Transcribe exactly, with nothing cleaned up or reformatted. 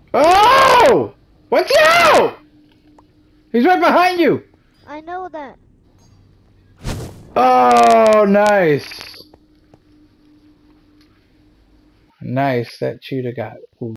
Oh! Watch out! He's right behind you! I know that. Oh, nice. Nice. That cheetah got